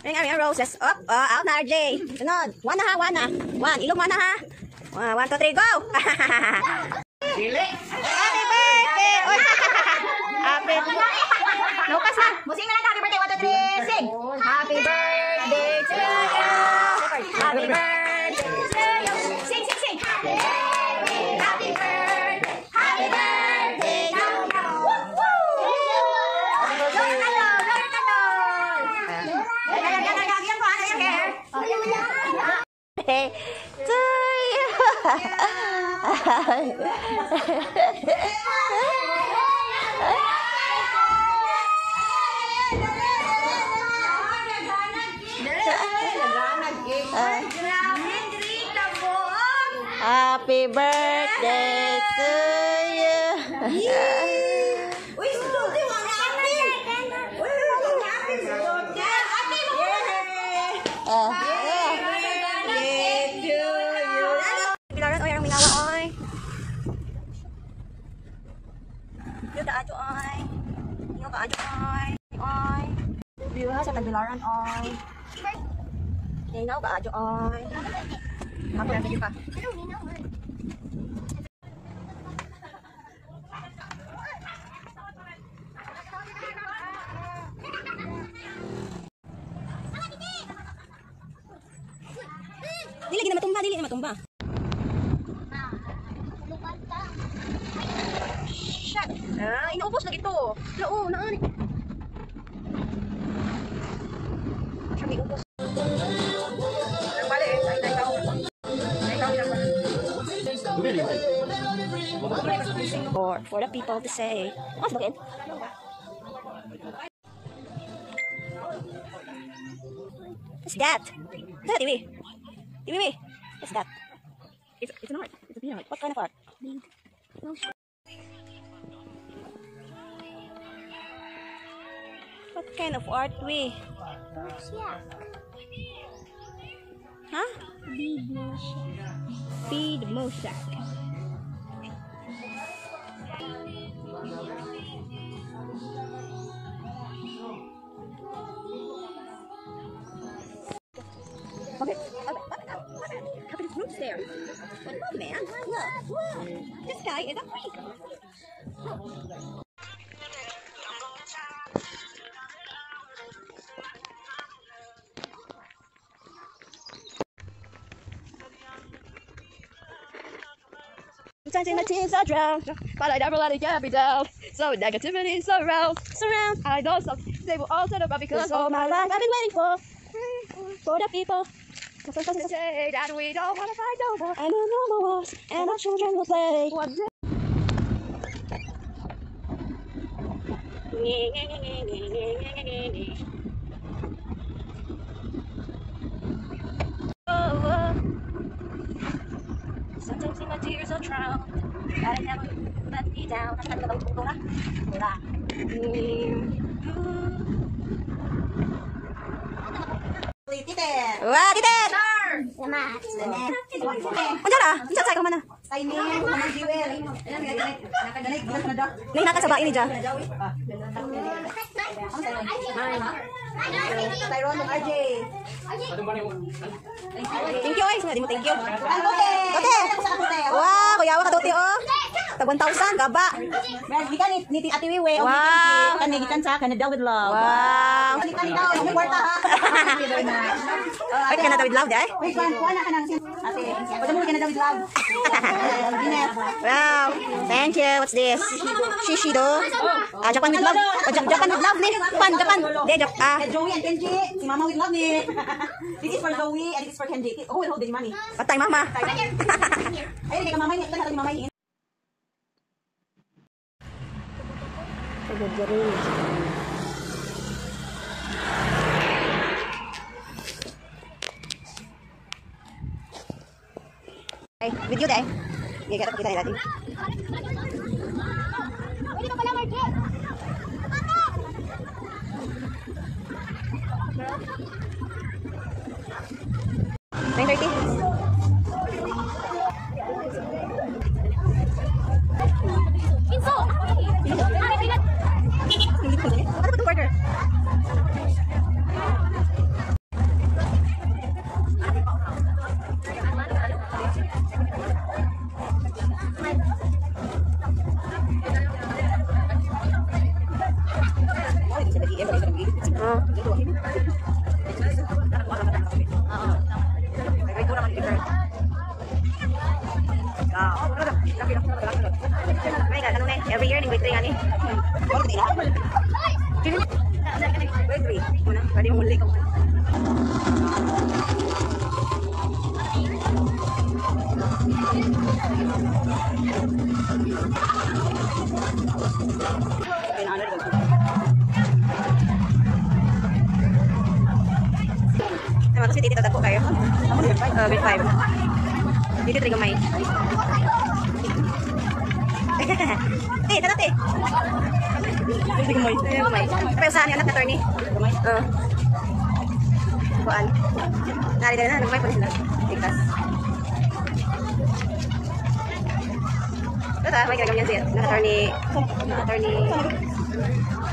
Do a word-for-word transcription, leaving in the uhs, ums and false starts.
Ring ang roses. Up, oh, out na R J. Sunod. One na ha, one na. One, ilong one na ha. Uh, one, two, three, go! Dili. Happy birthday! Oy. Happy birthday. Naukas na. Musing na lang, happy birthday, one, two, three, sing! Happy birthday to you! Happy birthday to you! Sing, sing, sing! Happy birthday, happy birthday, happy birthday to you! Woo! Woo! Roller color, roller color! Yan, yan, yan, yan, yan po, ano yung hair? Hey, to you. Happy birthday to you. Uy, susuti mo na happy! Uy, happy birthday! Happy birthday! Ah. Birthday to you! Pilaran oy ang minawa oy. Yo daajo oy. Yo kaajo oy. Oy. View ha sa Tagbilaran oy. Ninaw kaajo oy. Ako na video ka. Dili lagi na matumba, dili na matumba. Shut. Ah, inaubos lagi to. Lao, naan. Siya may ubos. Ang bali eh, ay tayo. Ay tayo na For, for the people to say. Oh, bakit? What's that? That, Iwi. Iwi, what's that? It's, it's an art. It's a peanut. What kind of art? What kind of art, we? Huh? Bead mosaic. Bead mosaic. Okay. Look at his roots there. What about man? Look. Look. This guy is a freak. Sometimes my tears are drowned, but I never let it get me down. So negativity surround, surround. I know some they will all turn about because all my life I've been waiting for, for the people. To say that we don't want to fight over, and the normal wars, and our children will play. One day. Oh, oh. Sometimes in my tears are drowned, but I never let me down. I'm not going to Titet! Wah, titet! Salamat! Unsa na? Unsa sa ka man na? Tiny, mga jewel. Nakagalit, gilas na daw. Nahinata sa bahay ni Ja. Tyrone ng R J. Thank you, guys. Di mo thank you. Ang bote! Bote! Sa kapote. Wow, kuyawa ka tuti oh. Tag one thousand gaba. Well, gikan ni ni Ate Wiwi. Wow. Kan gikan sa Canada with love. Wow. Gikan daw, ang kwarta ha. Ay, Canada with love, dai. Wait, kuan kuan na kanang ate. Pwede mo Canada with love. Wow. Thank you. What's this? Shishido. Ah, Japan with love. Oh, Ja- Japan with love ni. Japan, Japan. De, Japan. Ah, Joey and Kenji, si Mama with love ni. This is for Joey and this is for Kenji. Oh, hold the money. patay mama. Ay, kay mama ni, tan ni mama ni. Ay, video dai. Giga kita kita tadi. Pwede ka pala, Market. nine thirty. Oh. Every year ning grade three ani. Grade three. Muna, pwede mo muli ko. Naman kasi dito tatagpo kayo. Uh, grade five. Dito three gamay. Eh, tara te. Dito gamay. Dito gamay. Pero saan yung anak na attorney? Gamay. Oo. Kuan. Nari na, nagmay po sila. Ikas. Ito ta, may kinagamyan siya. Na attorney. Attorney.